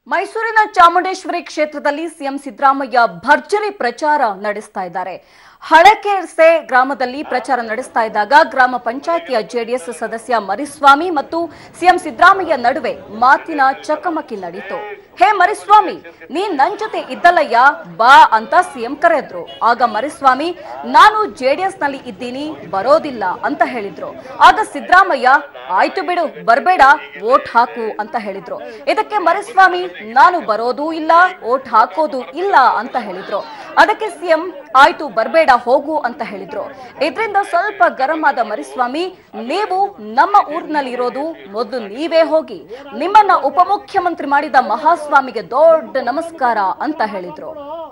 ಮೈಸೂರಿನ ಚಾಮುಂಡೇಶ್ವರಿ ಕ್ಷೇತ್ರದಲ್ಲಿ ಸಿಎಂ ಸಿದ್ದರಾಮಯ್ಯ ಭರ್ಜರಿ ಪ್ರಚಾರ ನಡೆಸ್ತಾ ಇದ್ದಾರೆ. ಹಳಕೆರ್ಸೆ ಗ್ರಾಮದಲ್ಲಿ ಪ್ರಚಾರ ನಡೆಸ್ತಾ ಇದ್ದಾಗ ಗ್ರಾಮ ಪಂಚಾಯಿತಿಯ ಜೆಡಿಎಸ್ ಸದಸ್ಯ ಮರಿಸ್ವಾಮಿ ಮತ್ತು ಸಿಎಂ ಸಿದ್ದರಾಮಯ್ಯ ನಡುವೆ ಮಾತಿನ ಚಕಮಕಿ ನಡೆಯಿತು. ಹೇ ಮರಿಸ್ವಾಮಿ, ನೀನ್ ನನ್ ಜೊತೆ ಇದ್ದಲ್ಲಯ್ಯ, ಬಾ ಅಂತ ಸಿಎಂ ಕರೆದ್ರು. ಆಗ ಮರಿಸ್ವಾಮಿ, ನಾನು ಜೆಡಿಎಸ್ ನಲ್ಲಿ ಇದ್ದೀನಿ, ಬರೋದಿಲ್ಲ ಅಂತ ಹೇಳಿದ್ರು. ಆಗ ಸಿದ್ದರಾಮಯ್ಯ, ಆಯ್ತು ಬಿಡು, ಬರ್ಬೇಡ, ವೋಟ್ ಹಾಕು ಅಂತ ಹೇಳಿದ್ರು. ಇದಕ್ಕೆ ಮರಿಸ್ವಾಮಿ, ನಾನು ಬರೋದೂ ಇಲ್ಲ, ವೋಟ್ ಹಾಕೋದು ಇಲ್ಲ ಅಂತ ಹೇಳಿದ್ರು. ಅದಕ್ಕೆ ಸಿಎಂ, ಆಯ್ತು ಬರ್ಬೇಡ, ಹೋಗು ಅಂತ ಹೇಳಿದ್ರು. ಇದರಿಂದ ಸ್ವಲ್ಪ ಗರಂ ಆದ ಮರಿಸ್ವಾಮಿ, ನೀವು ನಮ್ಮ ಊರಿನಲ್ಲಿ ಇರೋದು, ಮೊದಲು ನೀವೇ ಹೋಗಿ, ನಿಮ್ಮನ್ನ ಉಪಮುಖ್ಯಮಂತ್ರಿ ಮಾಡಿದ ಮಹಾಸ್ವಾಮಿಗೆ ದೊಡ್ಡ ನಮಸ್ಕಾರ ಅಂತ ಹೇಳಿದ್ರು.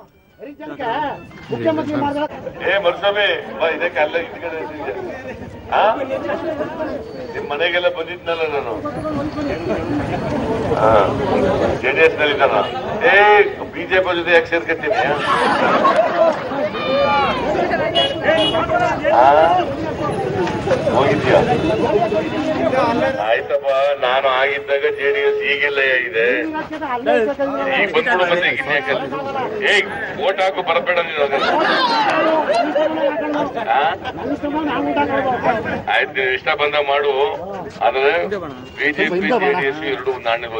ನಿಮ್ ಮನೆಗೆಲ್ಲ ಬಂದಿದ್ನಲ್ಲ ನಾನು, ಜೆಡಿಎಸ್ ನಲ್ಲಿ ಇದ್ದಾನ. ಬಿಜೆಪಿ ಜೊತೆ ಯಾಕೆ ಸೇರ್ಕತ್ತೀನಿ? ಹೋಗಿದ್ಯಾ? ಆಯ್ತಪ್ಪ, ನಾನು ಆಗಿದ್ದಾಗ ಜೆಡಿಎಸ್ ಈಗಿಲ್ಲ ಇದೆ, ಈಗ ಬಂದ್ಬಿಡು. ಮತ್ತೆ ವೋಟ್ ಹಾಕು, ಬರಬೇಡ ನೀನು. ಆಯ್ತು, ಇಷ್ಟ ಬಂದ ಮಾಡು. ಆದ್ರೆ ಬಿಜೆಪಿ ಜೆಡಿಎಸ್ ಎರಡು ನಾಣ್ಯಗಳು,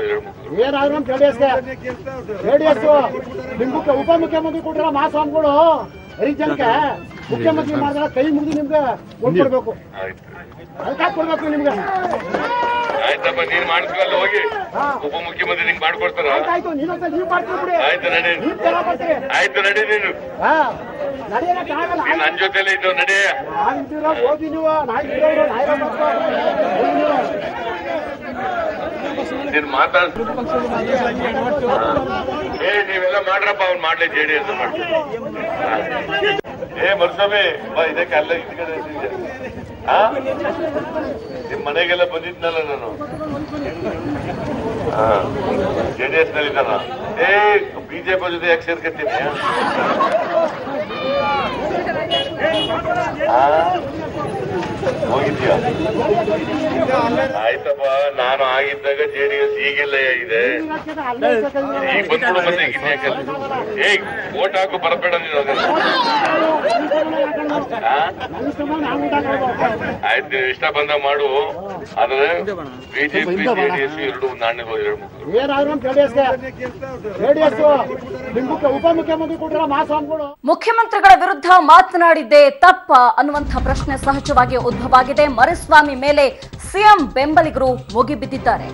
ಉಪಮುಖ್ಯಮಂತ್ರಿ ಕೊಟ್ಟರ ಮಹಾಸ್ವಾಮಿಗಳು ಜನಕ್ಕೆ ಮುಖ್ಯಮಂತ್ರಿ ಮಾಡಿದ್ರೆ ಕೈ ಮುಗಿದು ನಿಮ್ಗೆ ಕೊಡ್ಬೇಕು, ಅದಕ್ಕೆ ಕೊಡ್ಬೇಕು ನಿಮ್ಗೆ. ಆಯ್ತಪ್ಪ, ನೀನ್ ಮಾಡಿಸ್ಕಲ್ಲ, ಹೋಗಿ ಉಪಮುಖ್ಯಮಂತ್ರಿ ನಿಂಗೆ ಮಾಡ್ಕೊಡ್ತಾರ. ಆಯ್ತು ನಡಿ, ಆಯ್ತು ನಡಿ, ನೀನು ನನ್ ಜೊತೆಲ್ಲ ಇದ್ದು ನಡಿ. ನೀನ್ ಮಾತಾಡ್, ನೀವೆಲ್ಲ ಮಾಡ್ರಪ್ಪ, ಅವ್ನು ಮಾಡ್ಲಿ, ಜೆಡಿಎಸ್ ಮಾಡ್ಲಿ. ಮರುಸ್ವಾಮಿ, ಬಾ, ಇದಕ್ಕೆ ಅಲ್ಲ ಇದ್ಕಡೆ. ನಿಮ್ ಮನೆಗೆಲ್ಲ ಬಂದಿದ್ನಲ್ಲ ನಾನು, ಜೆಡಿಎಸ್ ನಲ್ಲಿ ಇದ್ದಾನ. ಬಿಜೆಪಿ ಜೊತೆ ಯಾಕೆ ಸೇರ್ಕತ್ತೀನಿ? ಹೋಗಿದ್ಯಾ? ಆಯ್ತಪ್ಪ, ನಾನು ಆಗಿದ್ದಾಗ ಜೆಡಿಎಸ್ ಈಗಿಲ್ಲ ಇದೆ, ಈಗ ಬಂದ್ಬಿಡು. ಮತ್ತೆ ವೋಟ್ ಹಾಕು, ಬರಬೇಡ ನೀನು. ಆಯ್ತು, ಇಷ್ಟ ಬಂದ ಮಾಡು. ಆದ್ರೆ ಬಿಜೆಪಿ ಜೆಡಿಎಸ್ ಎರಡು ನಾಣ್ಯಗಳು, ಉಪಮುಖ್ಯಮಂತ್ರಿ ಕೊಟ್ಟರ ಮಹಾಸ್ವಾಮಿಗಳು. ಮುಖ್ಯಮಂತ್ರಿಗಳ ವಿರುದ್ಧ ಮಾತನಾಡಿದ್ದೇ ತಪ್ಪ ಅನ್ನುವಂಥ ಪ್ರಶ್ನೆ ಸಹಜವಾಗಿ ಉದ್ಭವವಾಗಿದೆ. ಮರಿಸ್ವಾಮಿ ಮೇಲೆ ಸಿಎಂ ಬೆಂಬಲಿಗರು ಮುಗಿಬಿದ್ದಿದ್ದಾರೆ.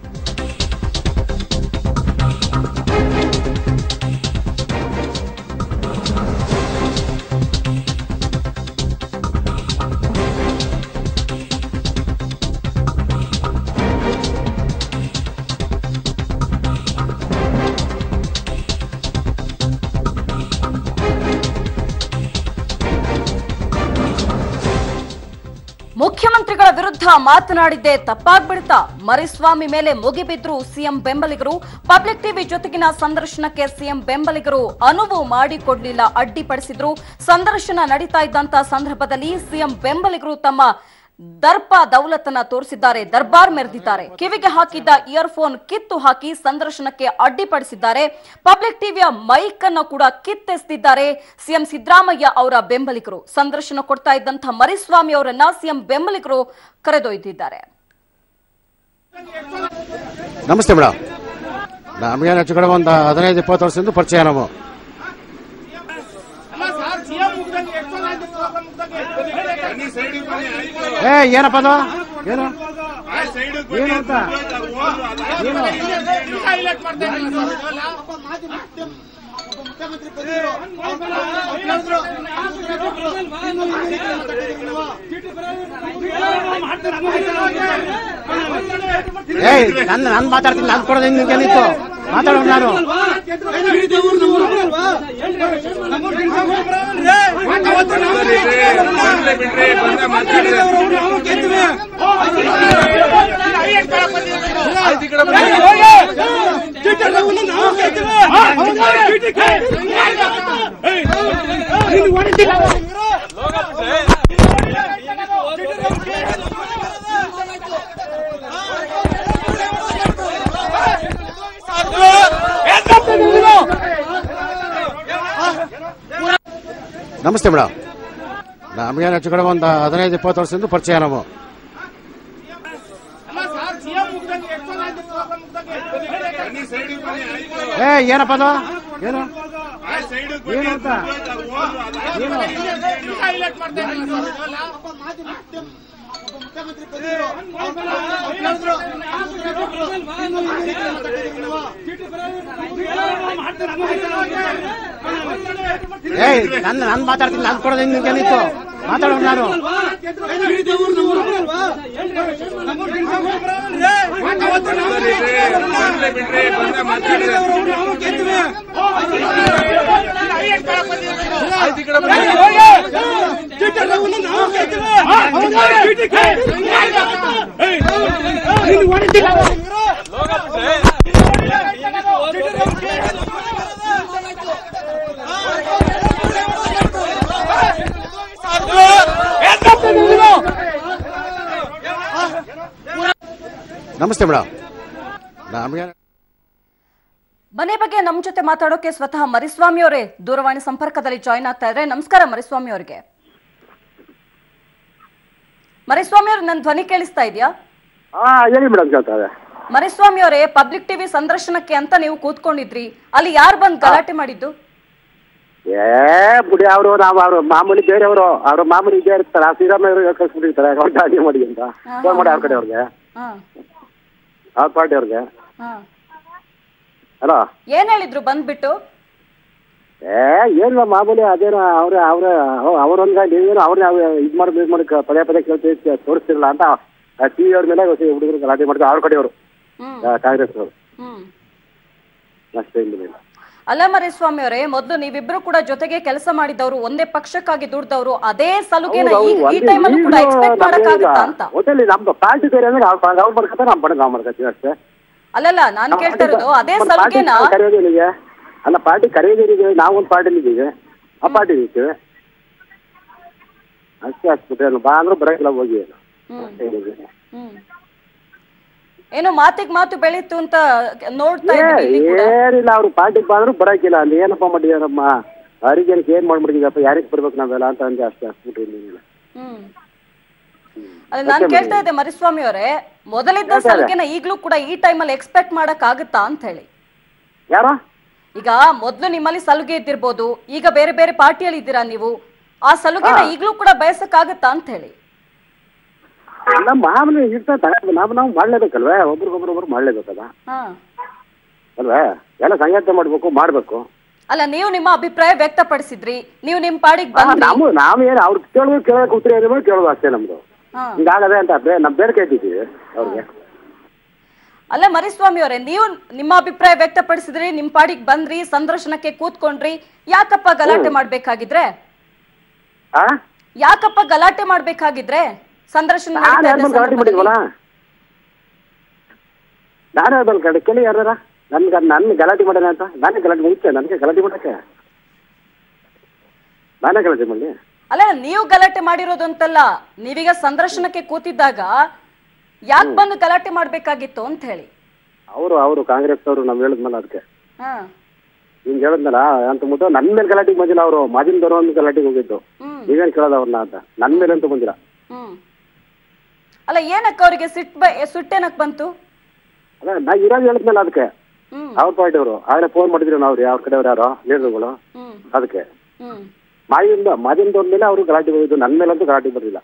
ಮುಖ್ಯಮಂತ್ರಿಗಳ ವಿರುದ್ಧ ಮಾತನಾಡಿದ್ದೇ ತಪ್ಪಾಗ್ಬಿಡ್ತಾ? ಮರಿಸ್ವಾಮಿ ಮೇಲೆ ಮುಗಿಬಿದ್ರು ಸಿಎಂ ಬೆಂಬಲಿಗರು. ಪಬ್ಲಿಕ್ ಟಿವಿ ಜೊತೆಗಿನ ಸಂದರ್ಶನಕ್ಕೆ ಸಿಎಂ ಬೆಂಬಲಿಗರು ಅನುವು ಮಾಡಿಕೊಡ್ಲಿಲ್ಲ, ಅಡ್ಡಿಪಡಿಸಿದ್ರು. ಸಂದರ್ಶನ ನಡೀತಾ ಇದ್ದಂತ ಸಂದರ್ಭದಲ್ಲಿ ಸಿಎಂ ಬೆಂಬಲಿಗರು ತಮ್ಮ ದರ್ಪ ದೌಲತನ್ನ ತೋರಿಸಿದ್ದಾರೆ, ದರ್ಬಾರ್ ಮೆರೆದಿದ್ದಾರೆ. ಕಿವಿಗೆ ಹಾಕಿದ್ದ ಇಯರ್ಫೋನ್ ಕಿತ್ತು ಹಾಕಿ ಸಂದರ್ಶನಕ್ಕೆ ಅಡ್ಡಿಪಡಿಸಿದ್ದಾರೆ. ಪಬ್ಲಿಕ್ ಟಿವಿಯ ಮೈಕ್ ಅನ್ನು ಕೂಡ ಕಿತ್ತೆಸೆದಿದ್ದಾರೆ ಸಿಎಂ ಸಿದ್ದರಾಮಯ್ಯ ಅವರ ಬೆಂಬಲಿಗರು. ಸಂದರ್ಶನ ಕೊಡ್ತಾ ಇದ್ದಂತಹ ಮರಿಸ್ವಾಮಿ ಅವರನ್ನ ಸಿಎಂ ಬೆಂಬಲಿಗರು ಕರೆದೊಯ್ದಿದ್ದಾರೆ. ನಮಸ್ತೆ ಮೇಡಮ್, ನಮಗೇನು ಹೆಚ್ಚು ಕಡೆ ಒಂದು 15-20 ವರ್ಷದಿಂದ ಪರಿಚಯ. ನಾವು ಏನಪ್ಪ ಅದು, ಏನು ಏನು ಅಂತ ಏನು ನಾನು ಮಾತಾಡ್ತೀನಿ, ನಾನು ಕೊಡೋದು ನಿಮ್ಗೇನಿತ್ತು ಮಾತಾಡೋಣ. ನಾನು ನಮಸ್ತೆ ಮೇಡಮ್. ನಮಗೇನು ಹೆಚ್ಚು ಕಡೆ ಒಂದು 15-20 ವರ್ಷದಿಂದ ಪರಿಚಯ ನಾವು. ಏನಪ್ಪ ಅದು ಏನು ಏನು ಅಂತ ನಾನು ಮಾತಾಡ್ತೀನಿ. ನಾನು ಕೊಡೋದು ನಿಮ್ಗೇನಿತ್ತು ಮಾತಾಡೋದು ನಾನು. ನಮಸ್ತೆ ಮೇಡಮ್. ನಮಗೆ ಮನೆ ಬಗ್ಗೆ ನಮ್ಮ ಜೊತೆ ಮಾತಾಡೋಕೆ ಸ್ವತಃ ಮರಿಸ್ವಾಮಿ ಅವರೇ ದೂರವಾಣಿ ಸಂಪರ್ಕದಲ್ಲಿ ಜಾಯಿನ್ ಆಗ್ತಾ ಇದ್ದಾರೆ. ನಮಸ್ಕಾರ ಮರಿಸ್ವಾಮಿ ಅವರಿಗೆ. ಮರಿಸ್ವಾಮಿ ಅವ್ರ ನನ್ನ ಧ್ವನಿ ಕೇಳಿಸ್ತಾ ಇದೆಯಾ? ಹೇಳಿ ಮೇಡಮ್. ಕೇಳ್ತಾರೆ. ಮರಿಸ್ವಾಮಿ ಅವರೇ, ಪಬ್ಲಿಕ್ ಟಿವಿ ಸಂದರ್ಶನಕ್ಕೆ ಅಂತ ನೀವು ಕೂತ್ಕೊಂಡಿದ್ರಿ, ಅಲ್ಲಿ ಯಾರು ಬಂದು ಗಲಾಟೆ ಮಾಡಿದ್ದು? ಬುಡಿ ಅವರು ನಾವು ಅವ್ರ ಮಾಮೂಲಿ ಬೇರೆಯವರು ಅವ್ರ ಮಾಮೂಲಿ ಇದೇ ಇರ್ತಾರೆ. ಶ್ರೀರಾಮಯ್ಯ ಕಳ್ಸ್ಬಿಟ್ಟಿರ್ತಾರೆ ಅಡ್ಡಿ ಮಾಡಿ ಅಂತ ಫೋನ್ ಮಾಡಿ ಅವ್ರ ಕಡೆ ಅವ್ರಿಗೆ, ಅವ್ರ ಪಾರ್ಟಿ ಅವ್ರಿಗೆ. ಹಲೋ, ಏನ್ ಹೇಳಿದ್ರು ಬಂದ್ಬಿಟ್ಟು? ಏನಿಲ್ಲ ಮಾಮೂಲಿ ಅದೇನೋ ಅವ್ರೊಂದ ನೀವೇನು ಅವ್ರನ್ನ ಇದು ಮಾಡಿ ಪದೇ ಪದೇ ಕೇಳ್ತೀವಿ ತೋರಿಸ್ತಿರಲ್ಲ ಅಂತ ಟಿವಿ ಅವ್ರ ಮೇಲೆ ಹುಡುಗರು ಗಲಾಟೆ ಮಾಡ್ತಾರೆ ಅವ್ರ ಕಡೆಯವರು, ಕಾಂಗ್ರೆಸ್ ಅವರು. ಅಷ್ಟೇ ಇಲ್ಲ. ಅಲ್ಲ ಮರಿಸ್ವಾಮಿ ಅವರೇ, ಮೊದಲು ನೀವಿಬ್ರು ಕೂಡ ಜೊತೆಗೆ ಕೆಲಸ ಮಾಡಿದವರು, ಒಂದೇ ಪಕ್ಷಕ್ಕಾಗಿ ದುಡ್ದವರು, ಅದೇ ಸಲುಗೆನ ಈ ಟೈಮಲ್ಲೂ ಕೂಡ ಎಕ್ಸ್ಪೆಕ್ಟ್ ಮಾಡಕ್ಕಾಗುತ್ತಾ ಅಂತ? ಒಟ್ಟಲ್ಲಿ ನಮ್ದು ಪಾರ್ಟಿ ಬೇರೆ ಅಂದ್ರೆ ಅವ್ರು ಮಾಡ್ಕೊತಾರೆ, ನಮ್ಮ ಪಡೆ ನಾವು ಮಾಡ್ಕೊತೀವಿ ಅಷ್ಟೇ. ಅಲ್ಲಲ್ಲ, ನಾನು ಕೇಳ್ತಾ ಇರೋದು ಅದೇ ಸಲುಗೆನ. ಕರೆಯೋದೇನಿಗೆ ಅಲ್ಲ, ಪಾರ್ಟಿ ಕರೆಯೋದೇನಿಗೆ, ನಾವೊಂದು ಪಾರ್ಟಿಲಿ ಇದ್ದೀವಿ, ಆ ಪಾರ್ಟಿ ಇರ್ತೀವಿ ಅಷ್ಟೇ. ಅಷ್ಟು ಬಾ ಅಂದ್ರೆ ಬರಕಿಲ್ಲ, ಹೋಗಿ. ಏನೋ ಮಾತಿಗೆ ಮಾತು ಬೆಳೀತು ಅಂತ ನೋಡ್ತಾ ಇದ್ದೀವಿ. ಏನಿಲ್ಲ, ಅವ್ರು ಪಾರ್ಟಿಗೆ ಬಂದ್ರು ಬರಕಿಲ್ಲ. ಅಲ್ಲಿ ಏನಪ್ಪ ಮಾಡಿದಾರಮ್ಮ ಅವ್ರಿಗೇನಕ್ಕೆ ಏನ್ ಮಾಡ್ಬಿಟ್ಟಿದೀಗಪ್ಪ, ಯಾರಿಗೆ ಬರ್ಬೇಕು ನಾವೆಲ್ಲ ಅಂತ ಅಂದೆ ಅಷ್ಟೇ. ಅಷ್ಟ್ಬಿಟ್ರಿ. ನಾನು ಕೇಳ್ತಾ ಇದ್ದೆ ಮರಿಸ್ವಾಮಿ ಅವರೇ, ಮೊದಲಿದ್ದ ಸಲುಗೆನ ಈಗ್ಲೂ ಕೂಡ ಈ ಟೈಮಲ್ಲಿ ಎಕ್ಸ್ಪೆಕ್ಟ್ ಮಾಡಕ್ ಆಗುತ್ತಾ ಅಂತ ಹೇಳಿ. ಯಾರ ಈಗ ಮೊದ್ಲು ನಿಮ್ಮಲ್ಲಿ ಸಲುಗೆ ಇದ್ದಿರ್ಬೋದು, ಈಗ ಬೇರೆ ಬೇರೆ ಪಾರ್ಟಿಯಲ್ಲಿ ಇದ್ದೀರಾ ನೀವು, ಆ ಸಲುಗೆನ ಈಗ್ಲೂ ಕೂಡ ಬಯಸಕ್ ಆಗುತ್ತಾ ಅಂತ ಹೇಳಿ. ನಮ್ಮ ಮಾಮೂಲಿ ಇರ್ತದೆ, ನಾವು ಮಾಡ್ಲೇಬೇಕಲ್ವೇ, ಒಬ್ರಿಗೊಬ್ರು ಮಾಡ್ಲೇಬೇಕಲ್ಲ ಅಲ್ವೇ, ಎಲ್ಲ ಸಂಘಟನೆ ಮಾಡ್ಬೇಕು. ಅಲ್ಲ, ನೀವು ನಿಮ್ಮ ಅಭಿಪ್ರಾಯ ವ್ಯಕ್ತಪಡಿಸಿದ್ರಿ, ನೀವು ನಿಮ್ ಪಾಡಿಗೆ ಬಂದ್ರಿ. ನಾವೇನು ಅವ್ರು ಕೇಳಕ್ ಉತ್ತರ ಕೇಳೋದು ಅಷ್ಟೇ ನಮ್ದು. ಹಿಂಗಾಗದೆ ಅಂತ ನಮ್ ಬೇರೆ ಕೇಳ್ತಿದ್ದೀವಿ ಅವ್ರಿಗೆ. ಅಲ್ಲ ಮರಿಸ್ವಾಮಿ ಅವರೇ, ನೀವು ನಿಮ್ಮ ಅಭಿಪ್ರಾಯ ವ್ಯಕ್ತಪಡಿಸಿದ್ರಿ, ನಿಮ್ ಪಾಡಿಗೆ ಬಂದ್ರಿ, ಸಂದರ್ಶನಕ್ಕೆ ಕೂತ್ಕೊಂಡ್ರಿ, ಯಾಕಪ್ಪ ಗಲಾಟೆ ಮಾಡ್ಬೇಕಾಗಿದ್ರೆ? ಯಾಕಪ್ಪ ಗಲಾಟೆ ಮಾಡ್ಬೇಕಾಗಿದ್ರೆ? ಸಂದರ್ಶನ ಗಲಾಟೆ ಮಾಡಿದ್ವಲ್ಲ, ನಾನೇ ಬಂದು ಕೇಳಿ ಯಾರ ನನ್ನ ಗಲಾಟೆ ಮಾಡೋಣ ಅಂತ. ನಾನೇ ಗಲಾಟೆ ಮುಗಿತೆ, ನನಗೆ ಗಲಾಟೆ ಮಾಡಕ್ಕೆ ನಾನೇ ಗಲಾಟೆ ಮಾಡಿ. ಅಲ್ಲ, ನೀವು ಗಲಾಟೆ ಮಾಡಿರೋದು ಅಂತಲ್ಲ, ನೀವೀಗ ಸಂದರ್ಶನಕ್ಕೆ ಕೂತಿದ್ದಾಗ ಯಾಕೆ ಬಂದು ಗಲಾಟೆ ಮಾಡ್ಬೇಕಾಗಿತ್ತು ಅಂತ ಹೇಳಿ. ಅವರು ಕಾಂಗ್ರೆಸ್ ಅವರು ನಾವ್ ಹೇಳಿದ್ಮೇಲೆ ಅದಕ್ಕೆ ಹಿಂಗ್ ಹೇಳಿದ್ನಲ್ಲ ಅಂತ ಮುಟ್ಟು ನನ್ ಮೇಲೆ ಗಲಾಟೆಗೆ ಬಂದಿಲ್ಲ. ಅವರು ಮಾಜಿನದವರು ಒಂದು ಗಲಾಟೆಗೆ ಹೋಗಿದ್ದು, ನೀವೇನ್ ಕೇಳೋದ ಅವ್ರನ್ನ ಅಂತ. ನನ್ ಮೇಲೆ ಅಂತೂ ಬಂದಿಲ್ಲ. ಅಲ್ಲ, ಏನಕ್ಕ ಅವ್ರಿಗೆ ಸುಟ್ಟೇನಕ್ ಬಂತು? ಅಲ್ಲ, ನಾ ಇರೋದು ಹೇಳಿದ್ನಲ್ಲ ಅದಕ್ಕೆ. ಅವ್ರ ಪಾರ್ಟಿ ಅವರು ಆಗಲೇ ಫೋನ್ ಮಾಡಿದ್ರು ನಾವು, ಅವ್ರ ಕಡೆಯವ್ರು ಯಾರೋ ಲೀಡರ್ಗಳು, ಅದಕ್ಕೆ ಮಾಜಿನದವ್ರ ಮೇಲೆ ಅವರು ಗಲಾಟೆ ಹೋಗಿದ್ದು, ನನ್ ಮೇಲಂತೂ ಗಲಾಟೆ ಬರ್ಲಿಲ್ಲ.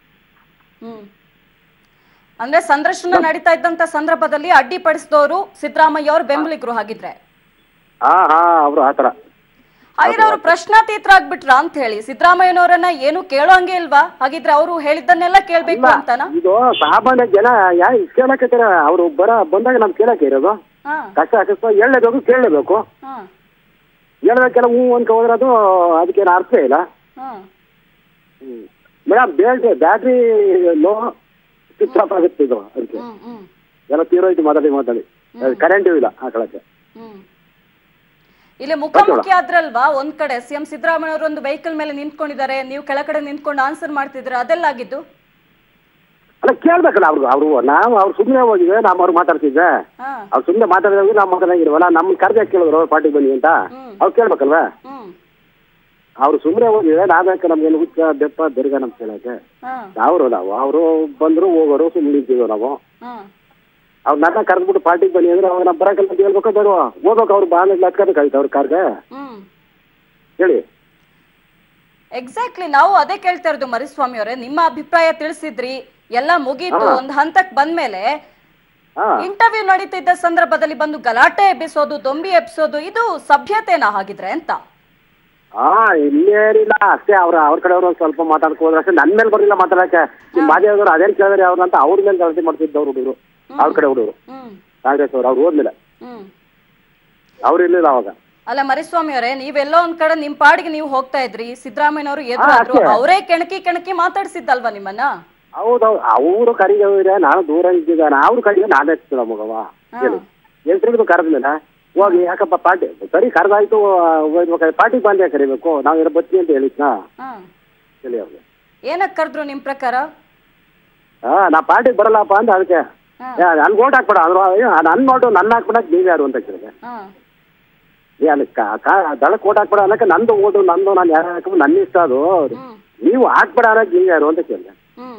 ಅಂದ್ರೆ ಸಂದರ್ಶನ ನಡೀತಾ ಇದ್ದಂತ ಸಂದರ್ಭದಲ್ಲಿ ಅಡ್ಡಿಪಡಿಸಿದವರು ಸಿದ್ದರಾಮಯ್ಯ ಅವ್ರ ಬೆಂಬಲಿಗರು ಹಾಗಿದ್ರೆ? ಅವರು ಆತರ ಹಾಗಿದ್ರೆ ಅವರು ಪ್ರಶ್ನಾತೀತರಾಗ್ಬಿಟ್ರ ಅಂತ ಹೇಳಿ ಸಿದ್ದರಾಮಯ್ಯನವರನ್ನ ಏನು ಕೇಳೋ ಹಂಗೆ ಇಲ್ವಾ? ಹಾಗಿದ್ರೆ ಅವರು ಹೇಳಿದ್ದನ್ನೆಲ್ಲ ಕೇಳ್ಬೇಕು ಅಂತಾನ? ಇದು ಸಾಮಾನ್ಯ ಜನ ಕೇಳಕ್ಕೆ ಅವ್ರು ಬಂದಾಗ ನಮ್ ಕೇಳಕ್ಕೆ ಇರೋದು ಕಷ್ಟ ಹೇಳಲೇಬೇಕು, ಕೇಳಲೇಬೇಕು. ಹೇಳ್ಬೇಕೆಲ್ಲ ಹೂ ಅಂತ ಹೋದ್ರೆ ಅದಕ್ಕೇನು ಅರ್ಥ ಇಲ್ಲ madam. Battery low switch off ಆಗುತ್ತೆ ಇದು, ಅದಕ್ಕೆ ಎಲ್ಲ ತೀರೋಯ್ತು ಮಾತಾಡಿ ಕರೆಂಟು ಇಲ್ಲ ಹಾಕಳಕ್ಕೆ. ಇಲ್ಲಿ ಮುಖಾಮುಖಿ ಆದ್ರಲ್ವಾ ಒಂದ್ ಕಡೆ ಸಿಎಂ ಸಿದ್ದರಾಮಯ್ಯ ಅವರು ಒಂದು ವೆಹಿಕಲ್ ಮೇಲೆ ನಿಂತ್ಕೊಂಡಿದ್ದಾರೆ, ನೀವು ಕೆಳಗಡೆ ನಿಂತ್ಕೊಂಡು ಆನ್ಸರ್ ಮಾಡ್ತಿದ್ರೆ, ಅದೆಲ್ಲ ಆಗಿದ್ದು? ಅಲ್ಲ, ಕೇಳ್ಬೇಕಲ್ಲ ಅವ್ರು ಅವ್ರು ಸುಮ್ಮನೆ ಹೋಗಿದ್ವಿ, ನಾವು ಅವ್ರು ಮಾತಾಡ್ತಿದ್ದೆ. ಅವ್ರು ಸುಮ್ಮನೆ ಮಾತಾಡಿದಾಗ ನಾವು ಮಾತಾಡಂಗಿಲ್ವಲ್ಲ, ನಮ್ಮನ್ನ ಕರೆದ ಕೇಳಿದ್ರು ಪಾರ್ಟಿಗೆ ಬನ್ನಿ ಅಂತ, ಅವ್ರು ಕೇಳ್ಬೇಕಲ್ವಾ? ಅವ್ರು ಸುಮ್ಮನೆ ಹೋಗಿದ್ರೆ ನಾವ್ಯಾಕೆ ನಮ್ಗೇನು ಹುಚ್ಚ ಬೆಪ್ಪ ಬೆರ್ಗ ನಮ್ ಕೇಳಕ್ಕೆ ಅವರು ಬಂದ್ರು ಹೋಗೋರು ಸುಮ್ಮನೆ ನಿಂತಿದ್ವು ನಾವು. ಅವ್ರು ನನ್ನ ಕರೆದ್ಬಿಟ್ಟು ಪಾರ್ಟಿಗೆ ಬನ್ನಿ ಅಂದ್ರೆ ಅವ್ರು ನಾವು ಬರಕಲ್ಲ ಹೇಳ್ಬೇಕೋ ಬೇಡವಾ ಹೋಗ್ಬೇಕು ಅವ್ರು ಬಾಂಗ್ಲ ಹತ್ಕೋಬೇಕಾಯ್ತು ಅವ್ರ ಕಾರ್ಗೆ ಹೇಳಿ. ಎಕ್ಸಾಕ್ಟ್ಲಿ ನಾವು ಅದೇ ಕೇಳ್ತಾ ಇರೋದು ಮರಿಸ್ವಾಮಿ ಅವರೇ, ನಿಮ್ಮ ಅಭಿಪ್ರಾಯ ತಿಳಿಸಿದ್ರಿ, ಎಲ್ಲ ಮುಗೀತು. ಒಂದ್ ಹಂತಕ್ ಬಂದ್ಮೇಲೆ ಇಂಟರ್ವ್ಯೂ ನಡೀತಿದ್ದ ಸಂದರ್ಭದಲ್ಲಿ ಬಂದು ಗಲಾಟೆ ಎಬ್ಬಿಸೋದು, ದೊಂಬಿ ಎಬ್ಬಿಸೋದು, ಇದು ಸಭ್ಯತೆನಾ ಹಾಗಿದ್ರೆ ಅಂತ? ಇಲ್ಲೇನಿಲ್ಲ ಅಷ್ಟೇ. ಅವ್ರ ಕಡೆಯವರು ಒಂದ್ ಸ್ವಲ್ಪ ಮಾತಾಡ್ಕೋದ್ರೆ ಅಷ್ಟೇ. ನನ್ ಮೇಲೆ ಬರಲಿಲ್ಲ ಮಾತಾಡಕ್ಕೆ. ನಿಮ್ ಮಾದೇವರು ಅದೇನ್ ಕೇಳಿದ್ರೆ ಅವ್ರನ್ನಂತ ಅವ್ರ ಮೇಲೆ ಗಲಾಟೆ ಮಾಡ್ತಿದ್ದವ್ರು ಹುಡುಗರು, ಅವ್ರ ಕಡೆ ಹುಡುಗರು ಕಾಂಗ್ರೆಸ್ ಅವ್ರು. ಅವ್ರು ಹೋದ್ಲಿಲ್ಲ, ಅವ್ರು ಇರ್ಲಿಲ್ಲ ಅವಾಗ. ಅಲ್ಲ ಮರಿಸ್ವಾಮಿ ಅವರೇ, ನೀವೆಲ್ಲೋ ಒಂದ್ ಕಡೆ ನಿಮ್ ಪಾಡಿಗೆ ನೀವು ಹೋಗ್ತಾ ಇದ್ರಿ, ಸಿದ್ದರಾಮಯ್ಯನವರು ಎದುರಾದ್ರು, ಅವರೇ ಕೆಣಕಿ ಮಾತಾಡ್ಸಿದ್ದಲ್ವಾ ನಿಮ್ಮನ್ನ? ಹೌದೌದು, ಅವರು ಕರೀಗ ನಾನು ದೂರ ಇದ್ದಿದ್ದಾನೆ, ಅವ್ರು ಕರೀಗ ನಾನೇ ಹಚ್ಚಿದ ಮಗವ ಎಲ್ರಿಗೂ ಕರೆದ್ಮೇಲೆ ಹೋಗಿ ಯಾಕಪ್ಪ ಪಾರ್ಟಿ ಸರಿ ಕರೆದಾಯ್ತು ಪಾರ್ಟಿಗೆ ಬಂದೇ ಕರಿಬೇಕು, ನಾವ್ ಬತ್ತಿ ಅಂತ ಹೇಳಿದ್ನಾ ಹೇಳಿ ಅವ್ರಿಗೆ. ಏನಕ್ ಕರೆದ್ರು ನಿಮ್ ಪ್ರಕಾರ? ನಾ ಪಾರ್ಟಿಗೆ ಬರಲ್ಲಪ್ಪ ಅಂತ ಅದಕ್ಕೆ ನನ್ ಓಟ್ ಹಾಕ್ಬೇಡ ಅಂದ್ರು. ನನ್ ನೋಟು ನನ್ನ ಹಾಕ್ಬಿಡಕ್ ನೀವ್ ಯಾರು ಅಂತ ಕೇಳಿದೆ. ದಳಕ್ ಓಟ್ ಹಾಕ್ಬೇಡ ಅನ್ನಕ್ಕೆ ನಂದು ಓಟು ನಂದು, ನಾನು ಯಾರು ಹಾಕ್ಬೇಕು ನನ್ನ ಇಷ್ಟ, ಅದು ನೀವು ಹಾಕ್ಬೇಡ ಅನ್ನಕ್ ನೀವ್ ಯಾರು ಅಂತ ಕೇಳಿದೆ.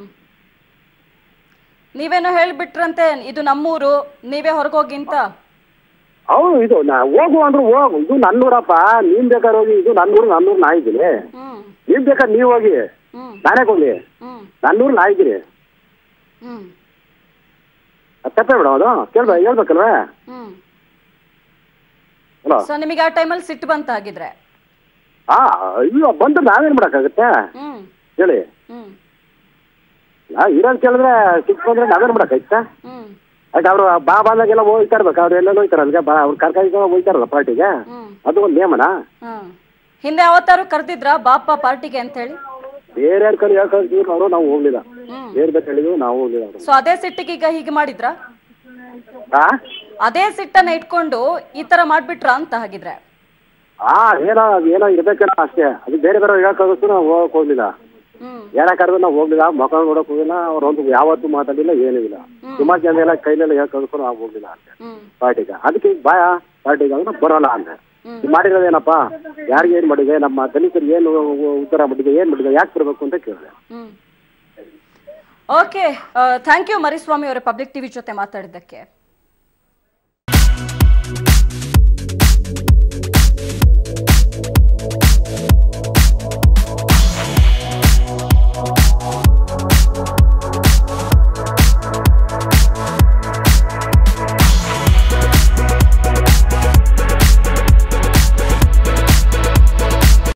ನೀವೇನೋ ಹೇಳ್ಬಿಟ್ರಂತೆ ಇದು ನಮ್ಮೂರು, ನೀವೇ ಹೊರಗೋಗಿ ಅಂತ. ಹೌದು, ಇದು ಹೋಗು ಅಂದ್ರು ಹೋಗು, ಇದು ನನ್ನೂರಪ್ಪ, ನೀನ್ ಬೇಕಾದ್ರೆ ಹೋಗಿ, ಇದು ನನ್ನೂರು ನಾ ಇದ್ದೀನಿ, ನೀವ್ ಬೇಕಾದ್ರೆ ನೀವ್ ಹೋಗಿ, ನಾನೇ ಹೋಗ್ಲಿ, ನನ್ನೂರು ನಾ ಇದ್ದೀನಿ. ತಪ್ಪೇ ಬಿಡ ಅದು ಹೇಳ್ಬೇಕಲ್ವಾ? ಸೊ ನಿಮಗೆ ಆ ಟೈಮಲ್ಲಿ ಸಿಟ್ಟು ಬಂತ ಹಾಗಿದ್ರೆ? ಅಯ್ಯೋ ಬಂದ್ರೆ ನಾವೇನ್ ಮಾಡಕ್ಕಾಗತ್ತೆ ಹೇಳಿ. ಇರೋದ್ ಕೇಳಿದ್ರೆ ಸಿಟ್ಟು ಬಂದ್ರೆ ನಾವೇನ್ ಮಾಡಕ್ಕಾಯ್ತಾ? ಆಯ್ತು, ಅವ್ರು ಬಂದಾಗೆಲ್ಲ ಹೋಗ್ತಾ ಇರ್ಬೇಕು, ಅವ್ರು ಎಲ್ಲ ಹೋಗ್ತಾರಲ್ಗ, ಅವ್ರು ಕರ್ಕೊಂಡು ಹೋಗ್ತಾರಲ್ಲ ಪಾರ್ಟಿಗೆ, ಅದು ಒಂದು ನಿಯಮನ. ಹಿಂದೆ ಯಾವತ್ತಾರು ಕರ್ದಿದ್ರ ಬಾಪ ಪಾರ್ಟಿಗೆ ಅಂತ ಹೇಳಿ? ಬೇರೆ ಯಾರ ಕಡೆ ಹೇಳ್ಕೊಳ್ತೀವಿ ಅವರು, ನಾವು ಹೋಗ್ಲಿಲ್ಲ. ಬೇರೆ ಬೇರೆ ಹೇಳಿದ್ವಿ, ನಾವು ಹೋಗ್ಲಿಲ್ಲ. ಸೊ ಅದೇ ಸಿಟ್ಟಿಗೆ ಈಗ ಹೀಗೆ ಮಾಡಿದ್ರ? ಅದೇ ಸಿಟ್ಟನ್ನ ಇಟ್ಕೊಂಡು ಈ ತರ ಮಾಡ್ಬಿಟ್ರ ಅಂತ ಹಾಗಿದ್ರೆ? ಏನೋ ಇರ್ಬೇಕೇನೋ ಅಷ್ಟೇ, ಅದು ಬೇರೆ ಬೇರೆ ಹೇಳ್ಕೊಳ್ತು, ನಾವು ಹೋಗಕ್ ಹೋಗ್ಲಿಲ್ಲ. ಯಾರಕ್ಕಾದ್ರೂ ನಾವು ಹೋಗ್ಲಿಲ್ಲ, ಮಕ್ಕಳ ನೋಡಕ್ ಹೋಗಿಲ್ಲ, ಅವ್ರೊಂದು ಯಾವತ್ತೂ ಮಾತಾಡಿಲ್ಲ, ಏನಿಲ್ಲ. ಸುಮಾರು ಜನ ಎಲ್ಲ ಕೈಲೆಲ್ಲ ಹೇಳ್ಕೊಂಡು ನಾವು ಹೋಗ್ಲಿಲ್ಲ ಅಷ್ಟೇ ಪಾರ್ಟಿಗೆ. ಅದಕ್ಕೆ ಬಾಯ ಪಾರ್ಟಿಗೆ ಅಂದ್ರೆ ಬರೋಲ್ಲ ಅಂತ ಮಾಡಿರೋದೇನಪ್ಪ, ಯಾರಿಗೆ ಏನ್ ಮಾಡಿದೆ, ನಮ್ಮ ದಲಿತರಿಗೆ ಏನು ಉತ್ತರ ಮಾಡಿದೆ, ಏನ್ ಮಾಡಿದೆ, ಯಾಕೆ ಬರ್ಬೇಕು ಅಂತ ಕೇಳಿದೆ. ಓಕೆ, ಥ್ಯಾಂಕ್ ಯು ಮರಿಸ್ವಾಮಿ ಅವರೇ, ಪಬ್ಲಿಕ್ ಟಿವಿ ಜೊತೆ ಮಾತಾಡಿದ್ದಕ್ಕೆ.